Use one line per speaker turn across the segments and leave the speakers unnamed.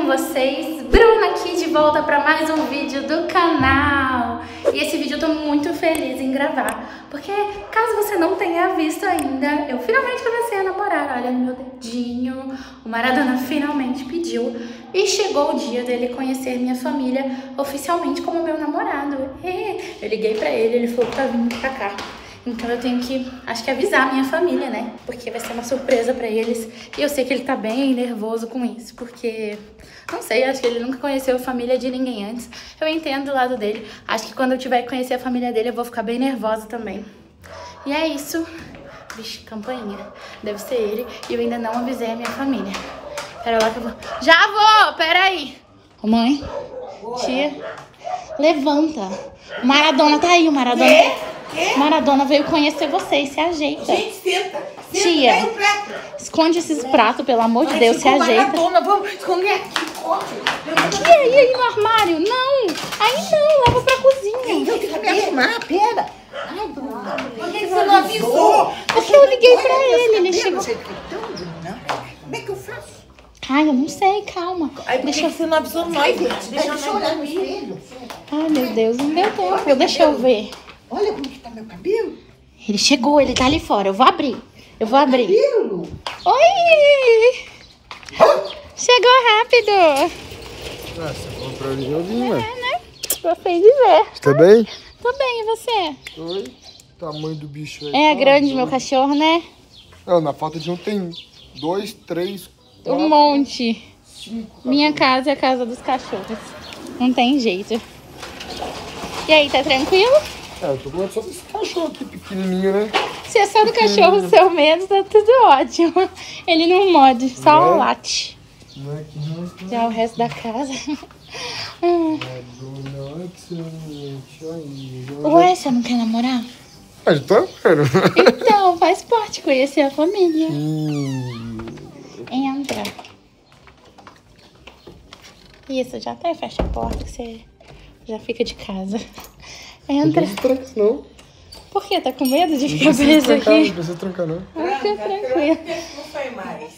vocês? Bruna aqui de volta para mais um vídeo do canal. E esse vídeo eu tô muito feliz em gravar, porque caso você não tenha visto ainda, eu finalmente comecei a namorar. Olha no meu dedinho, o Maradona finalmente pediu e chegou o dia dele conhecer minha família oficialmente como meu namorado. E eu liguei pra ele falou que tá vindo pra cá. Então eu tenho que, acho que avisar a minha família, né? Porque vai ser uma surpresa pra eles. E eu sei que ele tá bem nervoso com isso, porque... não sei, acho que ele nunca conheceu a família de ninguém antes. Eu entendo o lado dele. Acho que quando eu tiver que conhecer a família dele, eu vou ficar bem nervosa também. E é isso. Vixe, campainha. Deve ser ele. E eu ainda não avisei a minha família. Pera lá que eu vou... Já vou! Pera aí. Ô, mãe. Tia. Levanta. O Maradona tá aí, o Maradona. Maradona veio conhecer vocês, se ajeita.
Gente, senta.
Tia, esconde esses pratos, pelo amor de Deus, se ajeita.
Maradona, vamos esconder aqui, corre.
Aqui, aí no armário? Não, aí não, leva pra cozinha.
Eu tenho que me arrumar, pera. Ai, Bruna, por que você não avisou?
Porque eu liguei pra ele chegou...
Como é que eu faço?
Ai, eu não sei, calma.
Aí, por que você não avisou nós? Deixa eu olhar no espelho.
Ai, meu Deus, não deu tempo. Deixa eu ver.
Olha como que tá meu cabelo.
Ele chegou, ele tá ali fora. Eu vou abrir.
Cabelo.
Oi! Chegou rápido.
Você falou pra mim, eu vim, ué.
Né? Gostei de ver.
Você tá bem?
Tô bem, e você?
Oi. Tamanho do bicho aí.
É grande meu cachorro, né?
Não, na falta de um tem 2, 3, 4,
Um monte.
5.
Minha casa é a casa dos cachorros. Não tem jeito. E aí, tá tranquilo?
É, eu tô com medo só desse cachorro aqui pequenininho, né?
Se é só do cachorro seu medo, tá tudo ótimo. Ele não morde, só late.
Não é que não.
Já o resto da casa. Ué, você não quer namorar?
Ah, já tô, cara.
Então, faz parte conhecer a família. Entra. Isso, já até fecha a porta que você já fica de casa. Entra.
Não precisa trancar, não.
Por quê? Tá com medo de ficar
Não precisa
preso
trancar,
aqui?
não precisa trancar, não.
Fica tranquilo.
Não foi mais.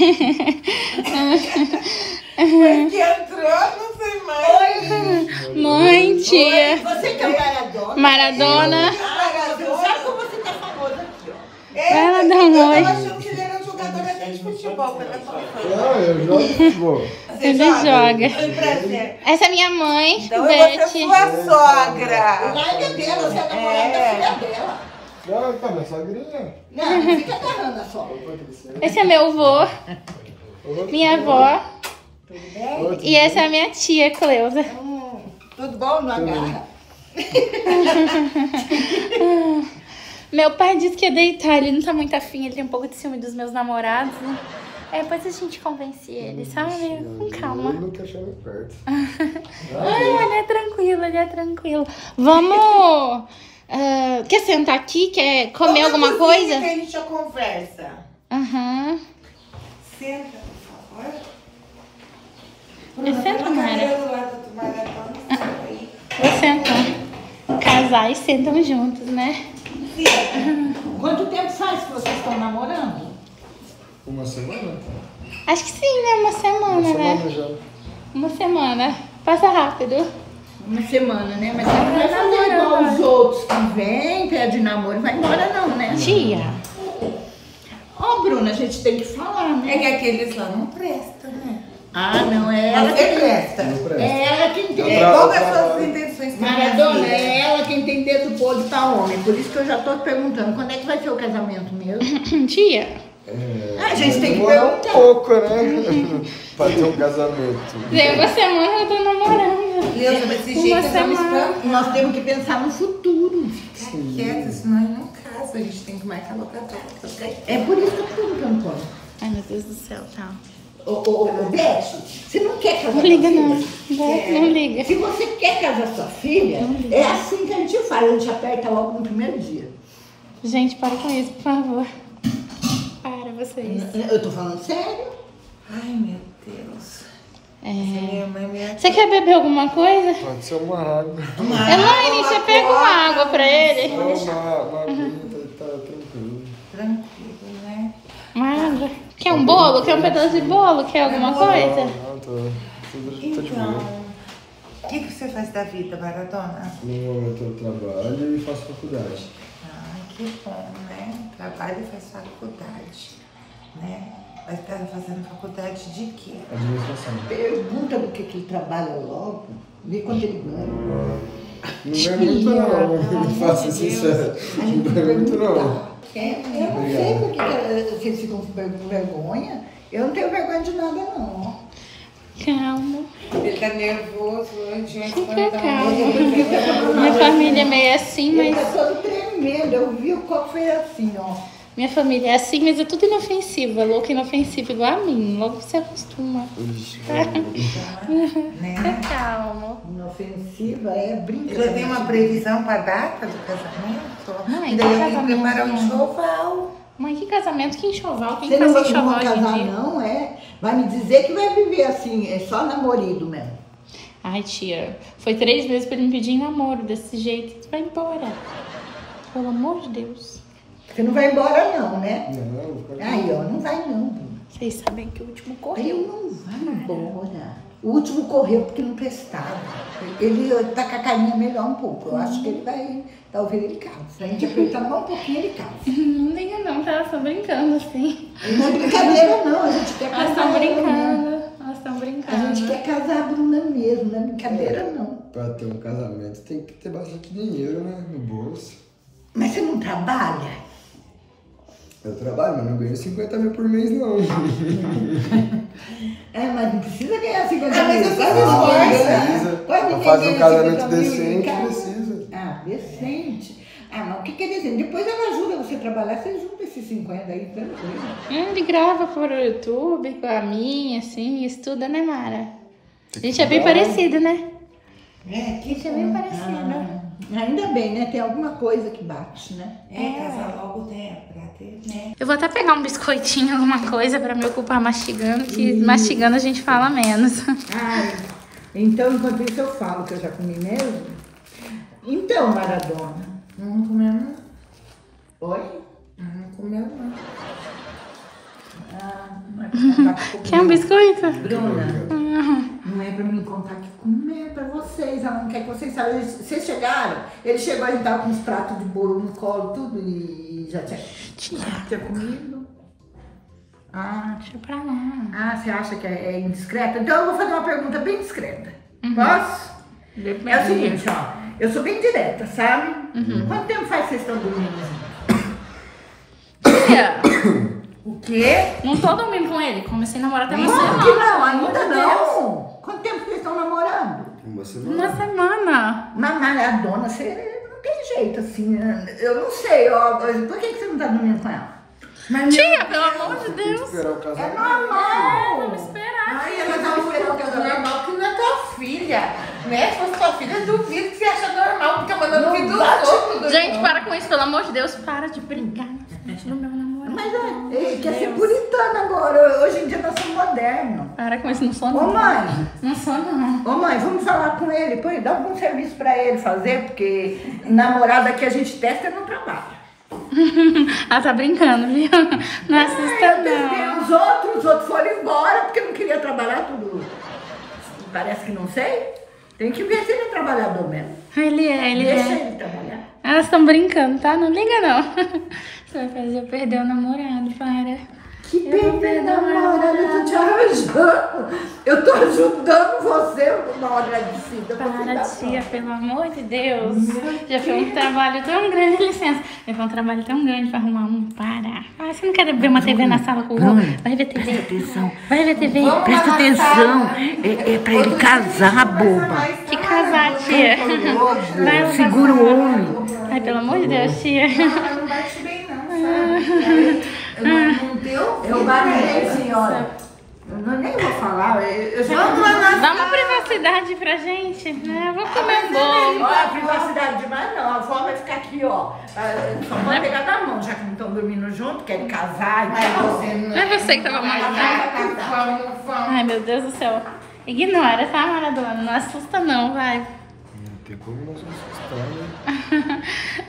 Porque entrou, não foi mais.
Mãe, tia.
Você que é o Maradona.
Maradona.
Sabe como você tá famoso aqui, ó.
Ela dá um oi.
Eu tava achando que ele era um jogador até de futebol.
Ah, eu jogo futebol.
Ele joga.
Foi um prazer.
Essa é minha mãe,
Então
Beth.
eu vou ser sua sogra.
Larga dela, você é namorada da filha dela.
Ah, tá, minha sogrinha.
Não, não fica agarrando a sogra.
Esse é meu avô, minha avó. E essa é a minha tia, Cleusa.
Tudo bom? Não agarra?
Meu pai disse que ia deitar, ele não tá muito afim, ele tem um pouco de ciúme dos meus namorados, né? É, depois a gente convence ele, sabe? Com calma.
Eu não quero chegar perto.
Ele é tranquilo, ele é tranquilo. Vamos... quer sentar aqui? Quer comer alguma coisa?
Que a gente já conversa.
Aham.
Senta, por favor.
Senta, Mara.
Do lado do Maradona, aí.
Vou sentar. Casais sentam juntos, né?
Quanto tempo faz que vocês estão namorando?
Uma semana?
Acho que sim, né? Uma semana, né?
Já.
Uma semana. Passa rápido.
Uma semana, né? Mas você não vai fazer igual os outros que vêm, pede namoro e vai embora não, né?
Tia.
Ó, Bruna, a gente tem que falar, né?
É que aqueles lá não prestam, né?
Ah, não, é ela
Você
que
presta.
É ela quem tem.
Qual é as suas intenções?
Maradona, é ela quem tem dedo podre pra homem. Por isso que eu já tô perguntando, quando é que vai ser o casamento mesmo?
Tia.
A gente tem que
Demora um
perguntar.
pouco, né? Pra ter um casamento.
Deu uma semana eu tô namorando.
Deus, desse jeito
Uma
nós estamos
semana.
Nós temos que pensar no futuro.
quietos, senão não casa. A gente tem que marcar local.
É por isso que eu tô perguntando quando.
Ai, meu Deus do céu, tá.
Ô, Beth, você não quer casar
Não liga,
sua
não.
filha?
Não liga.
Se você quer casar sua filha, é assim que a gente faz. A gente aperta logo no primeiro dia.
Gente, para com isso, por favor. Para vocês.
Eu tô falando sério.
Ai, meu Deus. Minha mãe me
Você quer beber alguma coisa?
Pode ser uma água.
Elaine, você pega uma água pra ele?
Não, uma aguinha, tá tranquilo.
tranquilo, né?
Uma água. Quer um bolo? Quer um pedaço de bolo? Quer alguma coisa?
Não, tô. Tudo tá de boa.
Então, o que você faz da vida, Maradona?
No momento eu trabalho e faço faculdade.
Ai, que bom, né? Trabalha e faz faculdade, né? Vai estar fazendo faculdade de quê?
Administração.
Pergunta do que ele trabalha logo, vê quanto ele ganha.
Não ganha muito não, faço sincero. Não ganha muito não.
Eu não sei por que vocês ficam com vergonha. Eu não tenho vergonha de nada, não.
Calma.
Ele tá nervoso hoje, mas
Fica calma. Minha família é meio assim,
Ele
mas...
tá todo tremendo. Eu vi o copo foi assim, ó.
Minha família é assim, mas é tudo inofensivo. É louco e inofensivo, igual a mim. Logo você acostuma.
Ixi,
né?
Fica calma.
Inofensiva é brincadeira.
Ele tem uma previsão para a data do casamento?
Mãe,
E daí eu
que
tenho que preparar um
casamento?
enxoval.
Mãe, que casamento, que enxoval? Quem
Você
faz
não
enxoval
vai
hoje em
casar,
dia?
não, é? Vai me dizer que vai viver assim, é só namorido mesmo.
Ai, tia, foi 3 meses pra ele me pedir em namoro desse jeito. Você vai embora. Pelo amor de Deus.
Você não vai embora, não, né?
não, vou ficar aqui.
Aí, ó, não vai não, Bruno.
Vocês sabem que o último
Ele
correu.
não vai embora. O último correu porque não prestava. Ele tá com a carinha melhor um pouco. Eu acho que ele vai, talvez ele case. Se a gente apertar mais um pouquinho, ele casa.
Não liga não, tá? Elas estão brincando assim.
Não é brincadeira, não. A gente quer
Elas
casar.
estão
ela mesmo.
brincando. Elas estão
A
brincando.
gente quer casar a Bruna mesmo, não é brincadeira, não.
Pra ter um casamento tem que ter bastante dinheiro, né? No bolso.
Mas você não trabalha?
Eu trabalho, mas não ganho 50 mil por mês, não.
É, mas não precisa ganhar 50
Ah, mas
mil.
eu
Quase
fiz
ninguém
esforço.
ganha.
Precisa.
Quase
Pra
ninguém
fazer um
ganha
casamento
50 mil em
decente,
casa.
precisa.
Ah, decente. Ah, mas o que é decente? Depois ela ajuda você a trabalhar, você junta esses 50 aí, tranquilo.
Ele grava por YouTube com a minha, assim, estuda, né, Mara? A gente é bem parecido, né?
É, que
Isso é bem parecido.
Ainda bem, né? Tem alguma coisa que bate, né?
Casar logo tem pra ter, né?
Eu vou até pegar um biscoitinho, alguma coisa pra me ocupar mastigando, que mastigando a gente fala menos.
Ai, então enquanto isso eu falo que eu já comi mesmo. Então, Maradona.
Não comeu, não?
Oi?
Não comeu, não.
Não é pra contar que comi.
Quer um biscoito?
Bruna, não é pra mim contar que comer, é pra vocês. Ela não quer que vocês saibam. Vocês chegaram, ele chegou, a gente tava com uns pratos de bolo no colo, tudo, e já tinha comido. Ah,
Deixa pra lá.
você acha que é indiscreta? Então eu vou fazer uma pergunta bem discreta. Posso? É o seguinte, ó. Eu sou bem direta, sabe? Quanto tempo faz que vocês estão dormindo juntos?
Tia,
O quê?
não tô dormindo com ele. Comecei a namorar até uma
Como que
semana.
não? Ainda
Meu
não. Quanto tempo vocês estão namorando?
Uma
Deus.
semana.
Uma semana.
Mas Maradona, você não tem jeito, assim. Eu não sei, ó. Por que você não tá dormindo com ela? Mas
Tia, pelo amor de
Tem que
Deus.
esperar o
é
casamento.
normal.
Vamos esperar.
Ai, ela tá esperando o casamento normal que não é tua filha. Né? Se fosse tua filha, eu duvido que você acha normal, fica mandando
Não
vídeo
bate.
dos outros.
Gente, para com isso, pelo amor de Deus. Para de brigar na frente do meu namorado.
Mas ele quer ser puritano agora. Hoje em dia nós somos modernos.
Para com isso, não sou
Ô
não.
mãe,
Não sou não.
ô mãe, vamos falar com ele. Pô, dá algum serviço pra ele fazer, porque namorada que a gente testa é no trabalho.
Ah, tá brincando, viu? Não assusta
Eu testei
não.
os outros foram embora porque não queria trabalhar tudo. Parece que não sei. Tem que ver se ele é trabalhador mesmo.
Ele é.
Deixa ele trabalhar.
Elas estão brincando, tá? Não liga não. Você vai fazer eu perder o namorado, para.
Que bem, namorada, eu tô te arranjando. Eu tô ajudando você, uma agradecida.
Para, tia, pelo amor de Deus. Já foi um trabalho tão grande, licença. Já foi um trabalho tão grande pra arrumar um. Para. Ah, você não quer ver uma TV na sala com o vô? Vai ver TV.
Presta atenção.
Vai ver TV.
Vamos
Presta
lá na
atenção.
sala.
É pra ele casar, boba.
Que casar, tia. Vai lá.
Segura o homem.
Ai, pelo amor de Deus, tia.
Ela não bate bem, não, sabe? Não deu?
Eu barulhei, senhora. Eu nem vou falar. Eu já
Vamos lá na
Dá uma privacidade pra gente, né? Vou comer um bolo.
Olha, a privacidade demais não. A avó vai ficar aqui, ó. Só pode pegar na mão, já que não estão dormindo junto, querem casar e tal.
Não é você que tava mais Ai, meu Deus do céu. Ignora, tá, Maradona? Não assusta não, vai.
Não tem como nós nos assustar, né?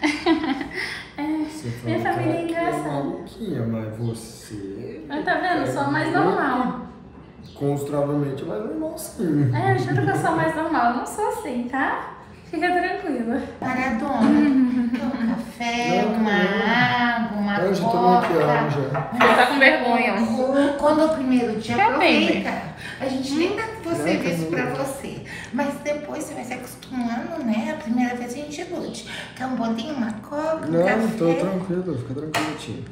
Você
Minha
fala
família é
que
engraçada.
maluquinha, mas você...
Mas tá vendo? Sou mais normal.
Consideravelmente mais normal, sim.
É, eu juro que eu sou mais normal. Eu não sou assim, tá? Fica tranquila.
Maradona, toma um café, uma água, uma
Eu já tomei aqui
coca.
água já.
Você tá com vergonha.
Quando é o primeiro dia,
Realmente.
aproveita. A gente nem dá você isso pra você. Mas depois você vai se acostumando, né? A primeira vez a gente ilude. Quer um bolinho, uma coca, um café?
Não, tô tranquilo, fica tranquilo, tia.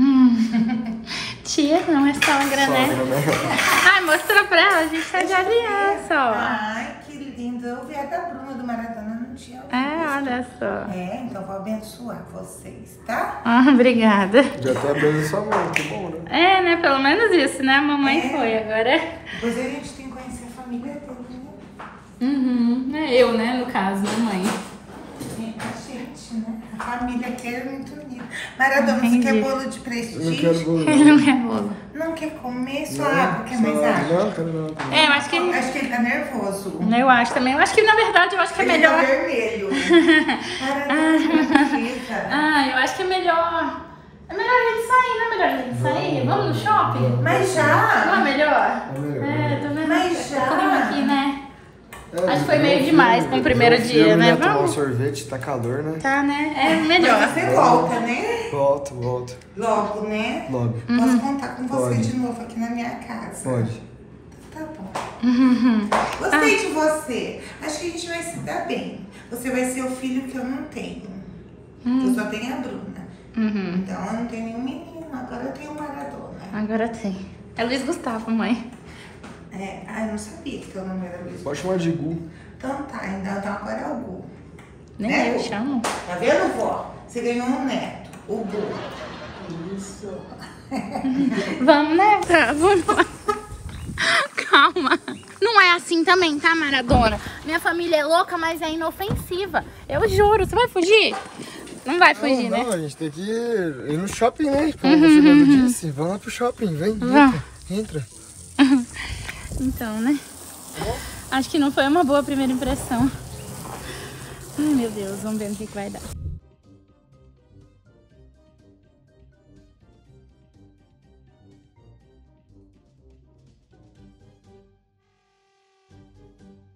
Tia, não é sogra, né?
Sogra, né?
Ai, mostra pra ela, a gente tá de aliança, ó.
Ai, que lindo. Eu vi a da Bruna do Maradona, não tinha visto.
Olha só.
É, então vou abençoar vocês, tá?
Obrigada.
Já até abriu sua mão, que bom, né?
É, né? Pelo menos isso, né? A mamãe
É.
foi, agora.
Depois a gente tem que conhecer a família dele, né?
É eu, né? No caso, mamãe.
A gente, né? A família aqui é muito unida. Maradona, você
Entendi.
quer bolo de
Eu não
prestígio?
quero bolo.
Ele não quer bolo.
Não quer comer? Só água, quer mais água?
Não, quero não.
É, eu acho que.
Acho que ele tá nervoso.
Eu acho também. Eu acho que, na verdade, eu acho que é
Ele
melhor.
tá vermelho. Maradona, precisa.
Ah, eu acho que é melhor. É melhor a gente sair, não é melhor a gente sair? Vamos no shopping?
Mas
Não é
já?
melhor?
É melhor.
É, tô vendo.
Mas já?
O clima aqui, né?
É,
Acho que foi meio demais com o primeiro dia, né?
Tomar um
Vamos?
sorvete, tá calor, né?
Tá, né? É melhor.
Mas você volta, né?
Volto.
Logo, né?
Logo.
Posso contar com você
Pode.
de novo aqui na minha casa?
Pode.
Tá bom. Gostei de você. Acho que a gente vai se dar bem. Você vai ser o filho que eu não tenho. Eu só tenho a Bruna. Então eu não tenho nenhum menino. Agora eu tenho o Maradona.
Agora tem. É Luiz Gustavo, mãe.
É, eu não sabia que teu nome era Luiz.
Pode chamar de Gu.
Então tá, então agora é o Gu.
Nem
Né,
eu
Gu?
chamo.
Tá vendo, vó? Você ganhou um neto, o Gu. Isso.
Vamos, né? Tá, vamos lá. Calma. Não é assim também, tá, Maradona? Minha família é louca, mas é inofensiva. Eu juro. Você vai fugir? Não vai fugir,
não,
né?
a gente tem que ir no shopping, né? Como você mesmo disse. Vamos lá pro shopping, vem, entra.
Então, né? Acho que não foi uma boa primeira impressão. Ai, meu Deus. Vamos ver no que vai dar.